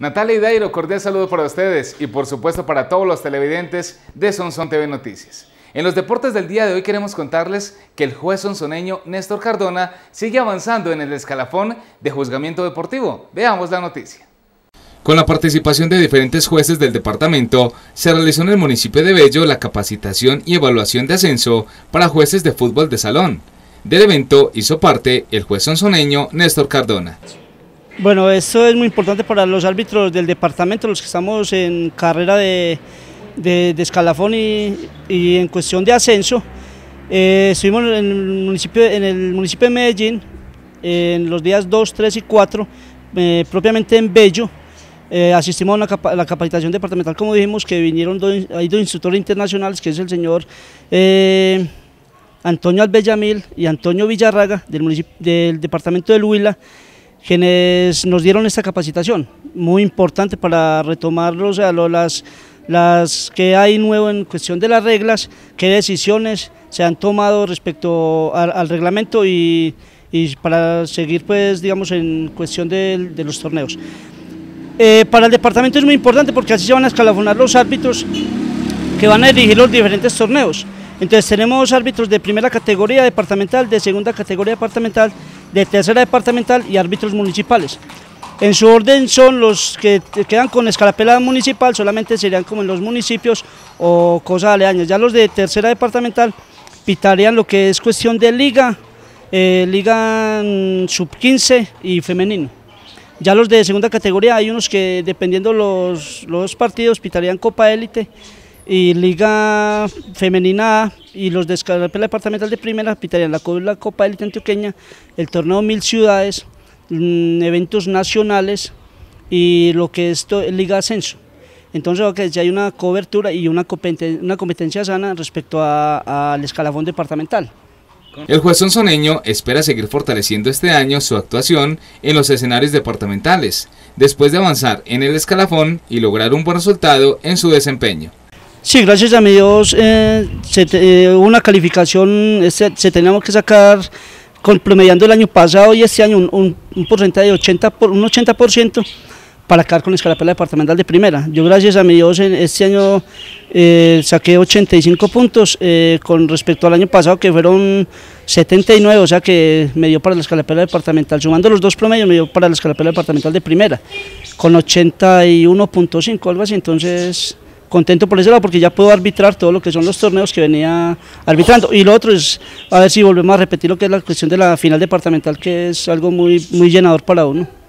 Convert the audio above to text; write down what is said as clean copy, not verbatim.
Natalia y Dairo, cordial saludo para ustedes y por supuesto para todos los televidentes de Sonsón TV Noticias. En los deportes del día de hoy queremos contarles que el juez sonsoneño Néstor Cardona sigue avanzando en el escalafón de juzgamiento deportivo. Veamos la noticia. Con la participación de diferentes jueces del departamento, se realizó en el municipio de Bello la capacitación y evaluación de ascenso para jueces de fútbol de salón. Del evento hizo parte el juez sonsoneño Néstor Cardona. Bueno, esto es muy importante para los árbitros del departamento, los que estamos en carrera de escalafón y en cuestión de ascenso. Estuvimos en el municipio de Medellín en los días 2, 3 y 4, propiamente en Bello. Asistimos a la capacitación departamental, como dijimos, que vinieron hay dos instructores internacionales, que es el señor Antonio Albellamil y Antonio Villarraga del departamento del Huila, quienes nos dieron esta capacitación, muy importante para retomar las que hay nuevo en cuestión de las reglas, qué decisiones se han tomado respecto al reglamento y para seguir, pues, digamos, en cuestión de los torneos. Para el departamento es muy importante porque así se van a escalafonar los árbitros que van a dirigir los diferentes torneos. Entonces tenemos árbitros de primera categoría departamental, de segunda categoría departamental, de tercera departamental y árbitros municipales. En su orden son los que quedan con escalapela municipal, solamente serían como en los municipios o cosas aledañas. Ya los de tercera departamental pitarían lo que es cuestión de liga, liga sub-15 y femenino. Ya los de segunda categoría hay unos que, dependiendo los partidos, pitarían Copa Élite y Liga Femenina A, y los de escalapela departamental de primera pitarían la Copa Élite Antioqueña, el torneo 1000 ciudades, eventos nacionales y lo que es Liga Ascenso. Entonces ya hay una cobertura y una competencia sana respecto al escalafón departamental. El juez sonsoneño espera seguir fortaleciendo este año su actuación en los escenarios departamentales, después de avanzar en el escalafón y lograr un buen resultado en su desempeño. Sí, gracias a mi Dios, una calificación, se teníamos que sacar, promediando el año pasado y este año, un porcentaje de un 80%, para quedar con escalapela departamental de primera. Yo, gracias a mi Dios, este año saqué 85 puntos con respecto al año pasado, que fueron 79, o sea que me dio para la escalapela departamental, sumando los dos promedios me dio para la escalapela departamental de primera, con 81.5, algo así. Entonces contento por ese lado, porque ya puedo arbitrar todo lo que son los torneos que venía arbitrando. Y lo otro es a ver si volvemos a repetir lo que es la cuestión de la final departamental, que es algo muy llenador para uno.